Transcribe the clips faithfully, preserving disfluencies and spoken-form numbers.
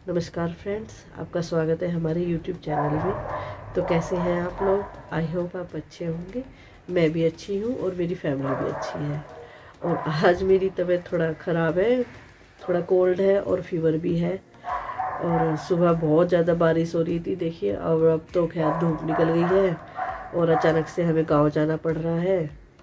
नमस्कार फ्रेंड्स, आपका स्वागत है हमारे यूट्यूब चैनल में। तो कैसे हैं आप लोग? आई होप आप अच्छे होंगे। मैं भी अच्छी हूँ और मेरी फैमिली भी अच्छी है। और आज मेरी तबीयत थोड़ा ख़राब है, थोड़ा कोल्ड है और फीवर भी है। और सुबह बहुत ज़्यादा बारिश हो रही थी, देखिए। और अब तो खैर धूप निकल गई है और अचानक से हमें गाँव जाना पड़ रहा है।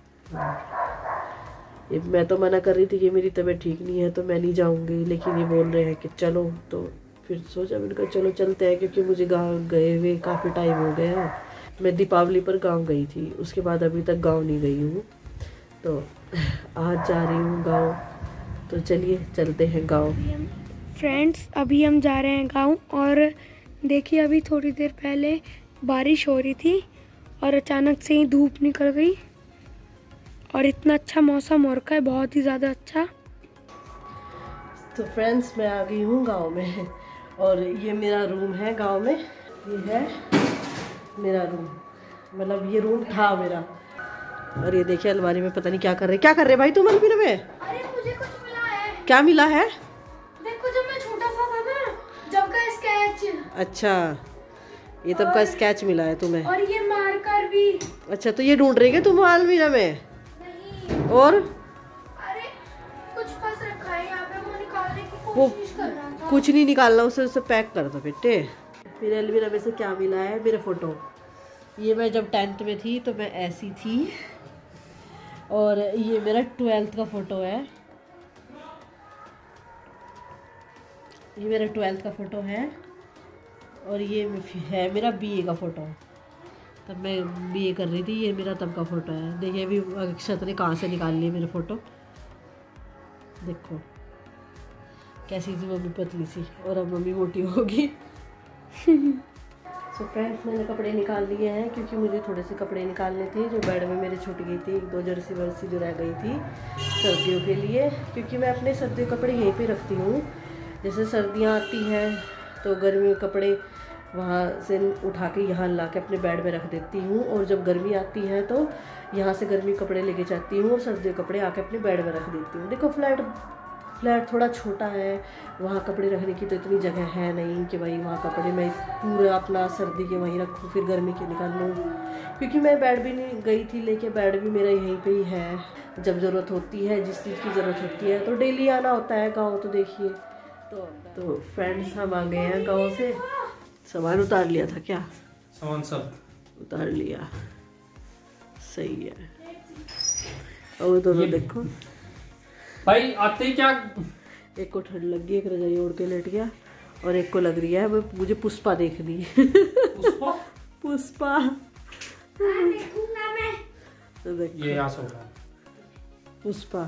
मैं तो मना कर रही थी कि मेरी तबीयत ठीक नहीं है तो मैं नहीं जाऊंगी, लेकिन ये बोल रहे हैं कि चलो। तो फिर सोचा, मैंने कहा चलो चलते हैं, क्योंकि मुझे गांव गए हुए काफ़ी टाइम हो गया है। मैं दीपावली पर गांव गई थी, उसके बाद अभी तक गांव नहीं गई हूँ। तो आज जा रही हूँ गांव, तो चलिए चलते हैं गांव। फ्रेंड्स, अभी हम जा रहे हैं गांव। और देखिए, अभी थोड़ी देर पहले बारिश हो रही थी और अचानक से ही धूप निकल गई और इतना अच्छा मौसम हो रखा है, बहुत ही ज़्यादा अच्छा। तो फ्रेंड्स, मैं आ गई हूँ गांव में और ये मेरा रूम है गांव में। ये है मेरा रूम, मतलब ये रूम था मेरा। और ये देखिए अलमारी में पता नहीं क्या कर रहे क्या कर रहे भाई तुम अलमीरा में? अरे मुझे कुछ मिला है। क्या मिला है? देखो, जब मैं छोटा सा था ना, जब का स्केच। अच्छा, ये तब का स्केच मिला है तुम्हें? और ये मार्कर भी। अच्छा, तो ये ढूंढ रही है तुम अलमीरा में? नहीं। और अरे कुछ फंस रखा है यहाँ पे, वो निकालने की वो कोशिश कर रहा था। कुछ नहीं निकालना, उसे उसे पैक कर दो बेटे। फिर अलमीरा में से क्या मिला है? मेरे फोटो। ये मैं जब टेंथ में थी तो मैं ऐसी थी। और ये मेरा ट्वेल्थ का फोटो है। ये मेरा ट्वेल्थ का फोटो है। और ये है मेरा बीए का फोटो, तब मैं बीए कर रही थी। ये मेरा तब का फोटो है। देखिए अभी अक्षत ने कहाँ से निकाल लिए मेरे फोटो। देखो कैसी थी मम्मी, पतली सी, और अब मम्मी मोटी होगी। सो फ्रेंड्स, मैंने कपड़े निकाल लिए हैं, क्योंकि मुझे थोड़े से कपड़े निकालने थे जो बेड में मेरे छूट गई थी। एक दो जर्सी वर्सी जो रह गई थी सर्दियों के लिए, क्योंकि मैं अपने सर्दियों कपड़े यहीं पे रखती हूँ। जैसे सर्दियाँ आती हैं तो गर्मी के कपड़े वहाँ से उठा के यहाँ ला के अपने बेड में रख देती हूँ, और जब गर्मी आती है तो यहाँ से गर्मी कपड़े लेके जाती हूँ और सर्दियों कपड़े आके अपने बेड में रख देती हूँ। देखो फ्लैट फ्लैट थोड़ा छोटा है, वहाँ कपड़े रखने की तो इतनी जगह है नहीं कि भाई वहाँ कपड़े मैं पूरा अपना सर्दी के वहीं रखूँ फिर गर्मी के निकाल लूँ। क्योंकि मैं बेड भी नहीं गई थी लेके, बेड भी मेरा यहीं पे ही है। जब ज़रूरत होती है, जिस चीज़ की ज़रूरत होती है, तो डेली आना होता है गाँव। तो देखिए, तो तो फ्रेंड्स, हम आ गए हैं गाँव से। सामान उतार लिया था क्या? सामान सब उतार लिया, सही है। और दोनों देखो भाई आते ही क्या। एक को ठंड लग गई, एक रजाई ओढ़ के लेट गया, और एक को लग रही है मुझे पुष्पा देखनी है। पुष्पा पुष्पा देखूंगा मैं। तो देखो ये यहाँ से होगा। पुष्पा।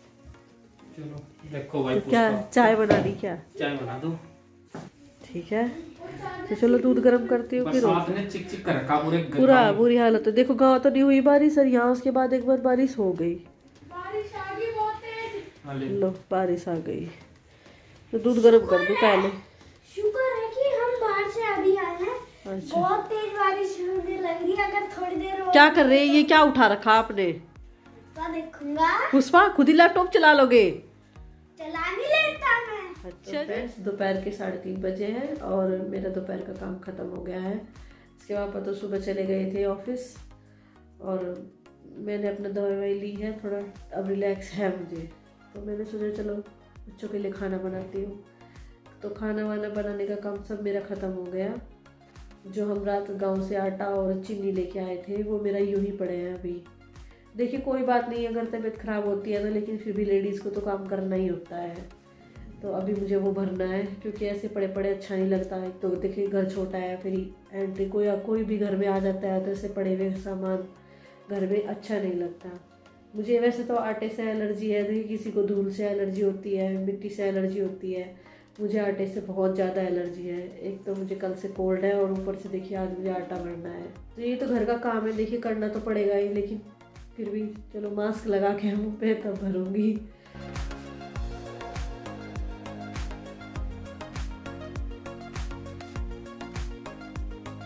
चलो देखो भाई, तो क्या चाय बना दी? क्या चाय बना दो? ठीक है, तो चलो दूध गर्म करती हूँ। फिर बरसात ने चिक चिक कर रखा पूरे पूरा बुरी हालत है। देखो गाँव तो नहीं हुई बारिश, और यहाँ उसके बाद एक बार बारिश हो गई। बारिश आ गई बहुत तेज। लो बारिश आ गई, तो दूध गर्म कर दो पहले। शुक्र है कि हम बाहर से अभी आए हैं। अच्छा, बहुत तेज बारिश होने लग रही है। अगर थोड़ी देर और क्या कर रहे हैं? ये क्या उठा रखा आपने? तो देखूंगा। पुष्पा, खुद ही लैपटॉप चला लोगे? चला नहीं लेता मैं। अच्छा फ्रेंड्स, दोपहर के साढ़े तीन बजे हैं और मेरा दोपहर का काम ख़त्म हो गया है। इसके पापा तो सुबह चले गए थे ऑफिस, और मैंने अपना दवाई ववाई ली है, थोड़ा अब रिलैक्स है मुझे। तो मैंने सोचा चलो बच्चों के लिए खाना बनाती हूँ। तो खाना वाना बनाने का काम सब मेरा ख़त्म हो गया। जो हम रात गाँव से आटा और चीनी लेके आए थे वो मेरा यूँ ही पड़े हैं अभी। देखिए कोई बात नहीं, अगर तबीयत ख़राब होती है ना, लेकिन फिर भी लेडीज़ को तो काम करना ही होता है। तो अभी मुझे वो भरना है, क्योंकि ऐसे पड़े पड़े अच्छा नहीं लगता है। तो देखिए घर छोटा है, फिर एंट्री कोई कोई भी घर में आ जाता है तो ऐसे पड़े हुए सामान घर में अच्छा नहीं लगता। मुझे वैसे तो आटे से एलर्जी है, देखिए किसी को धूल से एलर्जी होती है, मिट्टी से एलर्जी होती है। मुझे आटे से बहुत ज़्यादा एलर्जी है। एक तो मुझे कल से कोल्ड है और ऊपर से देखिए आज मुझे आटा भरना है। तो ये तो घर का काम है, देखिए करना तो पड़ेगा ही, लेकिन फिर भी चलो मास्क लगा के मुँह पे तब भरूंगी।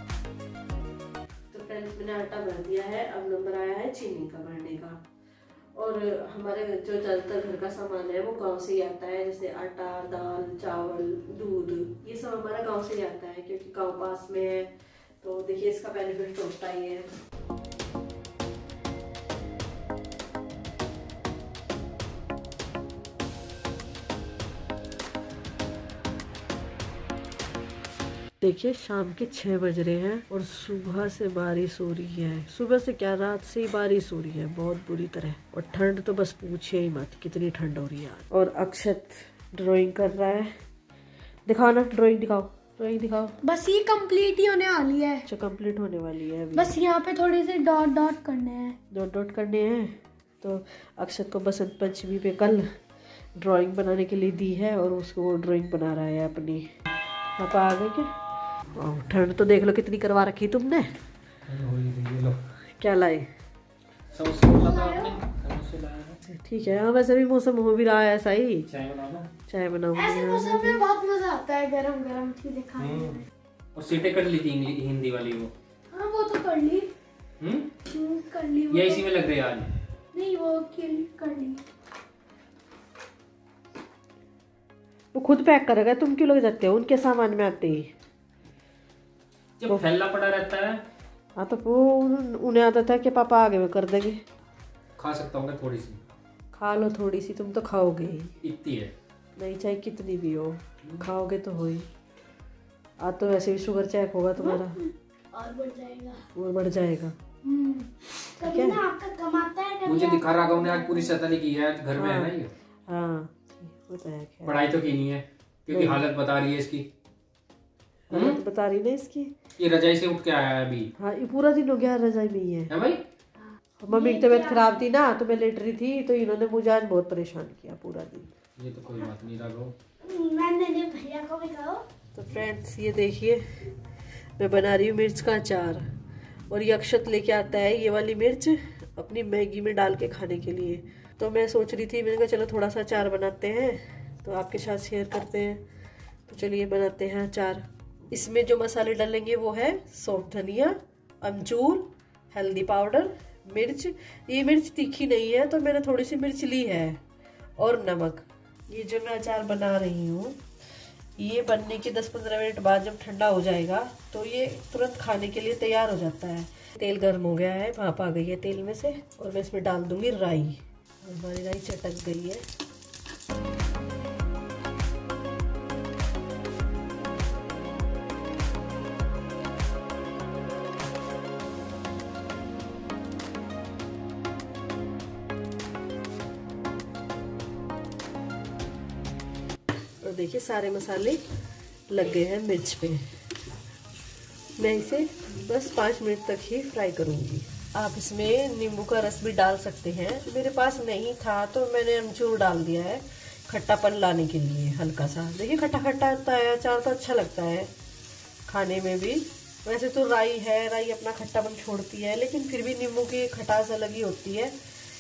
तो फ्रेंड्स, मैंने आटा भर दिया है। अब नंबर आया है चीनी का भरने का। और हमारे जो ज़्यादातर घर का सामान है वो गांव से ही आता है, जैसे आटा, दाल, चावल, दूध, ये सब हमारा गांव से ही आता है क्योंकि गांव पास में है। तो देखिए इसका बेनिफिट तो होता ही है। देखिए शाम के छः बज रहे हैं और सुबह से बारिश हो रही है। सुबह से क्या, रात से ही बारिश हो रही है बहुत बुरी तरह। और ठंड तो बस पूछिए ही मत, कितनी ठंड हो रही है। और अक्षत ड्राइंग कर रहा है, दिखाओ ना, ड्राइंग दिखाओ, ड्राइंग दिखाओ। बस ये कंप्लीट ही होने वाली है। अच्छा कंप्लीट होने वाली है अभी। बस यहाँ पे थोड़े से डॉट डॉट करने हैं। डॉट डॉट करने हैं। तो अक्षत को बसंत पंचमी पे कल ड्राइंग बनाने के लिए दी है और उसको वो ड्राइंग बना रहा है अपनी। पापा आ गए क्या? ठंड तो देख लो कितनी करवा रखी तुमने। लो। क्या लाए? ठीक है। हाँ वैसे भी मौसम हो भी रहा है ऐसा ही। चाय बना लो। चाय बनाऊंगी। ऐसे मौसम में बहुत मजा आता है गरम गरम चीजें खाने में। और सीटें कर ली थी हिंदी वाली वो। हाँ वो तो कर ली। हम्म कर ली वो। ये इसी में लग रही है आज। नहीं वो कर ली। वो खुद पैक करेगा, तुम क्यों लग जाते हो उनके सामान में आते ही? जब फैला पड़ा रहता है। हाँ तो वो उन्हें आदत है कि पापा आगे में कर देंगे। खा सकता हूँ थोड़ी सी। खा लो थोड़ी सी, तुम तो खाओगे ही। इतनी है नहीं चाहे कितनी भी हो, खाओगे तो हो ही। आज तो वैसे भी शुगर चेक होगा तुम्हारा और बढ़ जाएगा। और बढ़ जाएगा। कभी ना आपका कमाता है। मुझे दिखा रहा हूँ आज पूरी शैतानी की है, घर में है ना ये। हाँ वो तो है। पढ़ाई तो की नहीं है क्योंकि हालत बता रही है इसकी। हालत बता रही ना इसकी। ये रजाई से उठ के आया है अभी। हाँ ये पूरा दिन हो गया रजाई में ही है। है भाई? मम्मी की तबीयत खराब थी ना तो मैं लेट रही थी, तो इन्होंने मुझे आज बहुत परेशान किया पूरा दिन। ये तो कोई बात नहीं राघव। मैंने भैया को भी कहो। तो फ्रेंड्स ये देखिए मैं बना रही हूँ मिर्च का अचार। और ये अक्षत लेके आता है ये वाली मिर्च अपनी मैगी में डाल के खाने के लिए। तो मैं सोच रही थी, मैंने कहा चलो थोड़ा सा अचार बनाते हैं तो आपके साथ शेयर करते हैं। तो चलिए बनाते हैं अचार। इसमें जो मसाले डालेंगे वो है सौंफ, धनिया, अमचूर, हल्दी पाउडर, मिर्च। ये मिर्च तीखी नहीं है तो मैंने थोड़ी सी मिर्च ली है, और नमक। ये जो मैं अचार बना रही हूँ ये बनने के दस पंद्रह मिनट बाद जब ठंडा हो जाएगा तो ये तुरंत खाने के लिए तैयार हो जाता है। तेल गर्म हो गया है, भाप आ गई है तेल में से, और मैं इसमें डाल दूंगी राई। हमारी राई चटक गई है। और देखिए सारे मसाले लग गए हैं मिर्च पे। मैं इसे बस पाँच मिनट तक ही फ्राई करूंगी। आप इसमें नींबू का रस भी डाल सकते हैं, मेरे पास नहीं था तो मैंने अमचूर डाल दिया है खट्टापन लाने के लिए हल्का सा। देखिए खट्टा खट्टा होता है अचार तो अच्छा लगता है खाने में भी। वैसे तो राई है, राई अपना खट्टापन छोड़ती है, लेकिन फिर भी नींबू की खटास अलग ही होती है।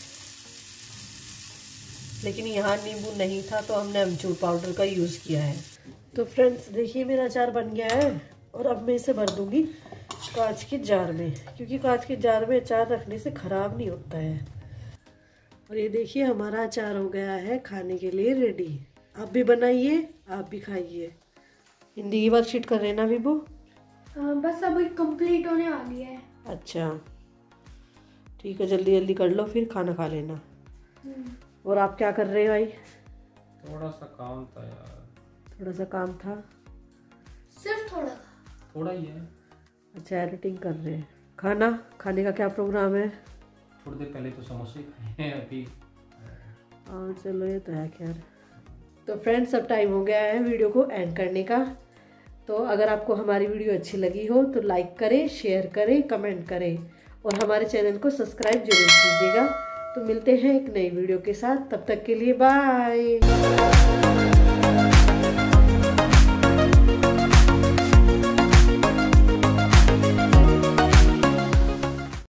लेकिन यहाँ नींबू नहीं था तो हमने अमचूर पाउडर का यूज़ किया है। तो फ्रेंड्स देखिए मेरा अचार बन गया है और अब मैं इसे भर दूंगी कांच के जार में, क्योंकि कांच के जार में अचार रखने से ख़राब नहीं होता है। और ये देखिए हमारा अचार हो गया है खाने के लिए रेडी। आप भी बनाइए, आप भी खाइए। हिंदी की वर्कशीट कर रहे हैं ना विभू? बस अभी कंप्लीट होने वाली है। अच्छा ठीक है, जल्दी जल्दी कर लो फिर खाना खा लेना। और आप क्या कर रहे हो भाई? थोड़ा सा काम था यार। थोड़ा सा काम था? सिर्फ थोड़ा थोड़ा ही है। अच्छा एडिटिंग कर रहे हैं। खाना खाने का क्या प्रोग्राम है? थोड़ी देर पहले तो समोसे खाए हैं अभी। हाँ चलो ये तो है खैर। तो फ्रेंड्स अब टाइम हो गया है वीडियो को एंड करने का। तो अगर आपको हमारी वीडियो अच्छी लगी हो तो लाइक करें, शेयर करें, कमेंट करें और हमारे चैनल को सब्सक्राइब जरूर कीजिएगा। तो मिलते हैं एक नई वीडियो के साथ, तब तक के लिए बाय।